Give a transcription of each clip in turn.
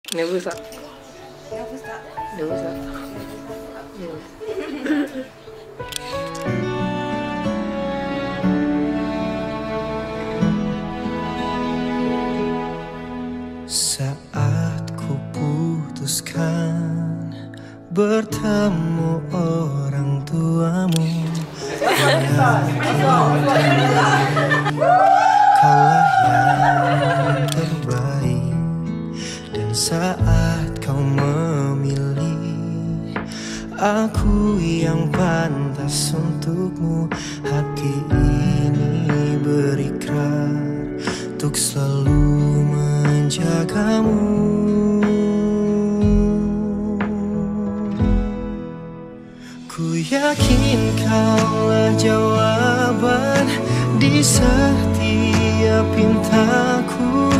Nervous tak? Nervous tak? Nervous tak? Saat ku putuskan bertemu orang tuamu, kaulah yang terbaik. Dan saat kau memilih aku yang pantas untukmu, hati ini berikrar untuk selalu menjagamu. Ku yakin kaulah jawaban di setiap pintaku.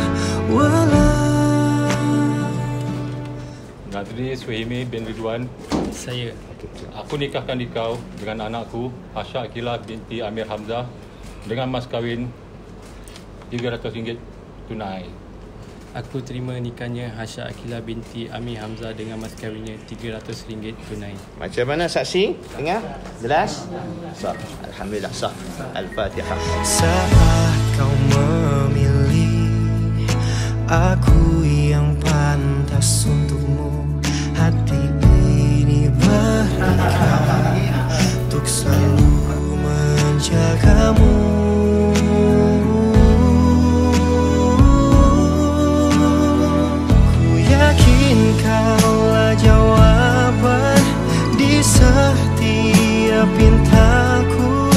Nadri Suhaimi bin Ridwan. Saya. Aku nikahkan dikau dengan anakku Hasha Aqilah binti Amir Hamzah dengan mas kahwin RM300 tunai. Aku terima nikahnya Hasha Aqilah binti Amir Hamzah dengan mas kahwinnya RM300 tunai. Macam mana saksi? Dengar? Jelas? Sah. Alhamdulillah sah. Al-Fatihah. Saat kau memilih aku yang pantas untukmu, hati ini berikrar untuk selalu menjagamu. Ku yakin kaulah jawaban di setiap pintaku.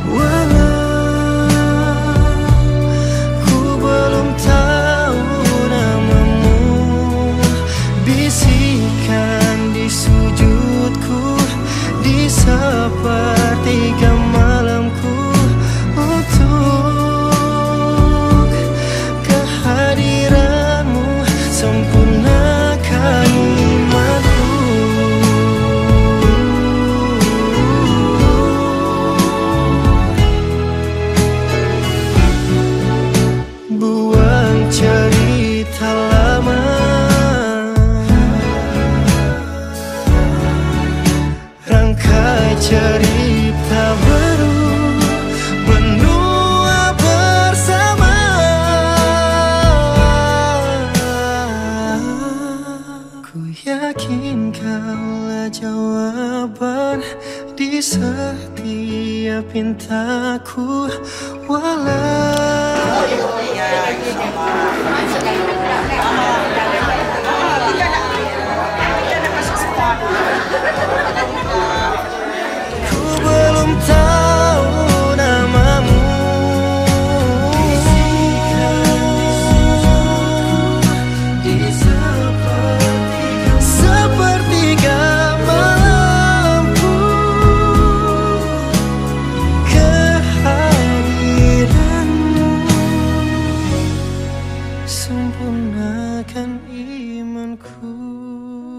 Ku belum tahu namamu, bisikan di sujudku, di sepertiga malamku, untuk kehadiranmu sempurnakan imanku. Buang cerita lama, rangkai cerita baru, menua bersama. Ku yakin kaulah jawaban di setiap pintaku. Ku belum tahu namamu, di sepertiga malamku, kehadiranmu sempurnakan imanku.